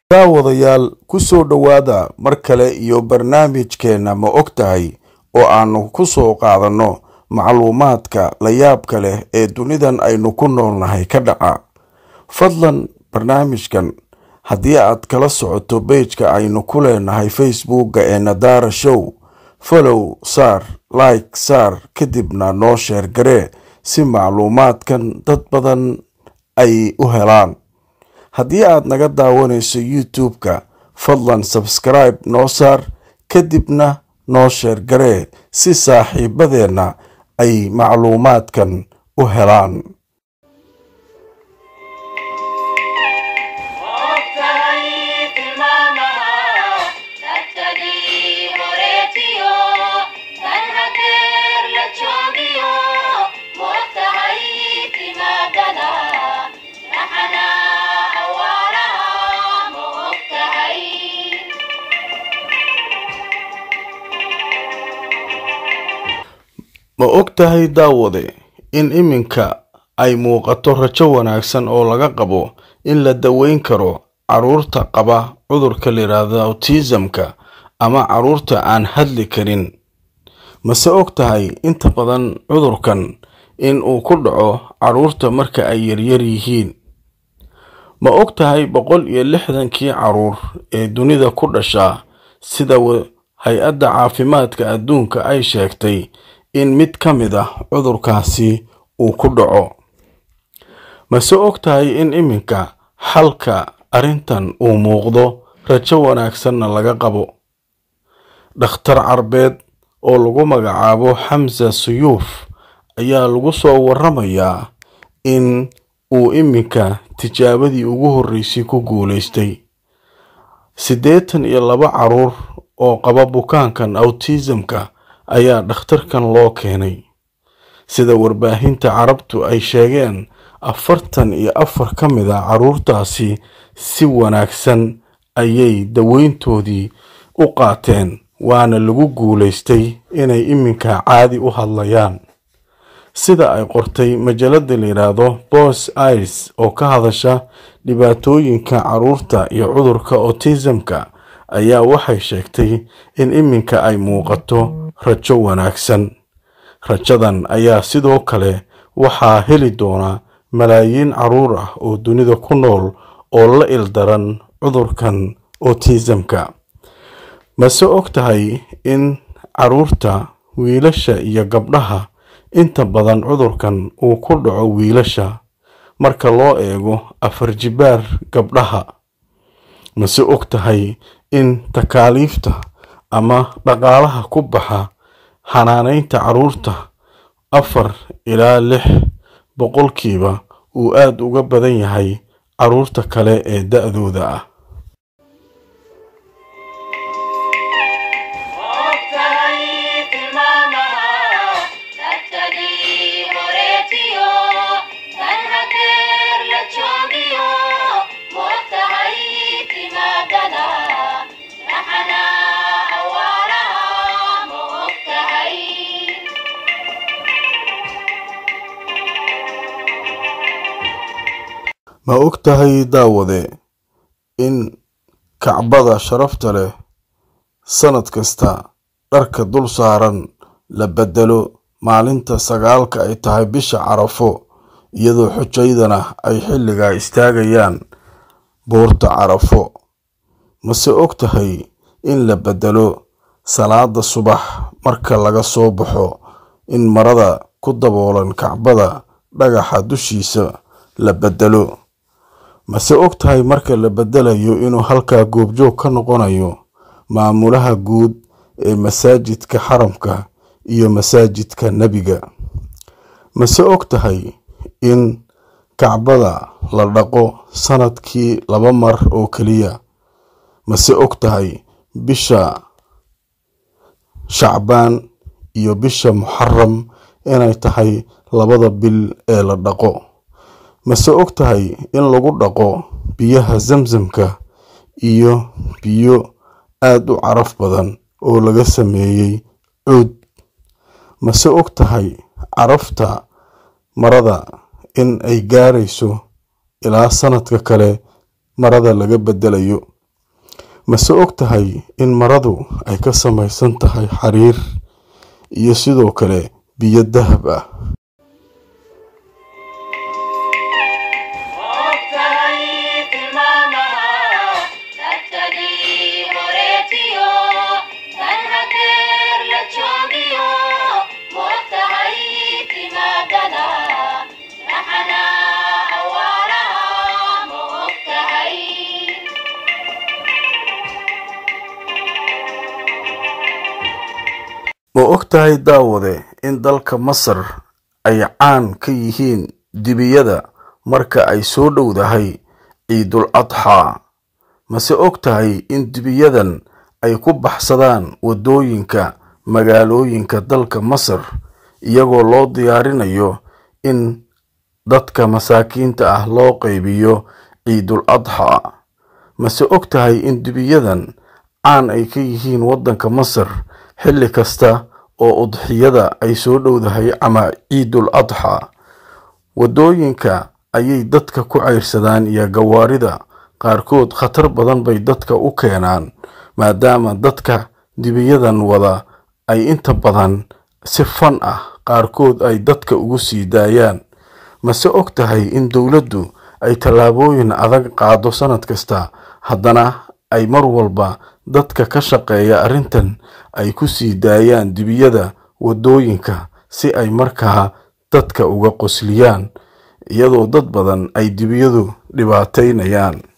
daawadayaal ku soo dhawaada mar kale iyo barnaamijkeena ma ogtahay oo aanu ku soo qaadano macluumaadka la yaabka leh ee dunidan aynu ku noolnahay ka dhaca. Fadlan barnaamijkan haddii aad kala socoto page-ka aynu ku leenahay Facebook-ga ee Nadaara Show, follow saar, like saar, kadibna noo share garee si macluumaadkan dad badan ay u helaan. haddii aad naga daawanayso YouTube-ka, fadlan subscribe noo saar, kadibna noo share garee si saaxiibadeena ay macluumaadkan u helaan. ma ogtahay daawade in iminka ay muuqato rajo wanaagsan oo laga qabo in la daweyn karo caruurta qaba cudurka la yiraahdo autism-ka ama caruurta aan hadli karin? mase ogtahay inta badan cudurkan in uu ku dhaco caruurta marka ay yaryar yihiin? ma ogtahay 160 caruur ee dunida ku dhasha sida hay-adda caafimaadka adduunka ay sheegtay in mid ka mid ah cudurkaasi uu ku dhaco? mase ogtahay in iminka xalka arintan uu muuqdo, rajo wanaagsanna laga qabo? dhakhtar carbeed oo lagu magacaabo Hamza Suyuuf ayaa lagu soo waramayaa in uu iminka tijaabadii ugu horeysay ku guuleystay. 82 caruur oo qaba bukaankan autism-ka ayaa dhakhtarkan loo keenay. sida warbaahinta carabtu ay sheegeen, 44 ka mid ah caruurtaasi si wanaagsan ayay daweyntoodii u qaateen, waana lagu guuleystay inay iminka caadi u hadlayaan. sida ay qortay majalada la yiraahdo Boss Eyes oo ka hadasha dhibaatooyinka caruurta iyo cudurka autism-ka, ayaa waxay sheegtay in iminka ay muuqato rajo wanaagsan. rajadan ayaa sidoo kale waxaa heli doona malaayiin caruur ah oo dunida ku nool oo la ildaran cudurkan autism-ka. mase ogtahay in caruurta wiilasha iyo gabdhaha inta badan cudurkan uu ku dhaco wiilasha marka loo eego 4 jibaar gabdhaha? mase ogtahay in takaaliifta ama dhaqaalaha ku baxa xanaaneynta caruurta 4 ilaa 6 boqolkiiba uu aad uga badan yahay caruurta kale ee da'dooda ah? ma ogtahay daawade in kacbada sharafta leh sanad kasta dharka dul saaran la bedelo maalinta 9 ay tahay bisha Carafo, iyadoo xujaydana ay xilliga istaagayaan buurta Carafo? mase ogtahay in la bedelo salaada subax marka laga soo baxo, in marada ku daboolan kacbada dhagaxa dushiisa la bedelo? mase ogtahay marka la bedelayo inuu halka goobjoog ka noqonayo maamulaha guud ee masaajidka xaramka iyo masaajidka nabiga? mase ogtahay in kacbada la dhaqo sanadkii 2 mar oo kaliya? mase ogtahay bisha Shacbaan iyo bisha Muharram inay tahay 2 bil ee la dhaqo? mase ogtahay in lagu dhaqo biyaha Zamzamka iyo biyo aad u caraf badan oo laga sameeyay cuud? mase ogtahay carafta marada in ay gaarayso ilaa sanadka kale marada laga bedelayo? mase og tahay in maradu ay ka samaysan tahay xariir iyo sidoo kale biyo dahab ah? Ma og tahay daawade in dalka Masar ay caan ka yihiin dibiyada marka ay soo dhowdahay Ciidul Adha? Mase og tahay in dibiyadan ay ku baxsadaan wadooyinka magaalooyinka dalka Masar iyagoo loo diyaarinayo in dadka masaakiinta ah loo qaybiyo Ciidul Adha? Mase og tahay in dibiyadan caan ay ka yihiin waddanka Masar xilli kasta oo udxiyada ay soo dhowdahay ama Ciidul Adha? Wadooyinka ayay dadka ku ceyrsadaan iyo gawaarida qaarkood khatar badan bay dadka u keenaan maadaama dadka dibiyadan wada ay inta badan si fan ah qaarkood ay dadka ugu sii daayaan. Mase og tahay in dowladdu ay tallaabooyin adag qaado sanad kasta, haddana ay mar walba dadka ka shaqeeya arrintan ay ku sii daayaan dibiyada wadooyinka si ay markaa dadka uga qosliyaan, iyadoo dad badan ay dibiyadu dhibaateynayaan.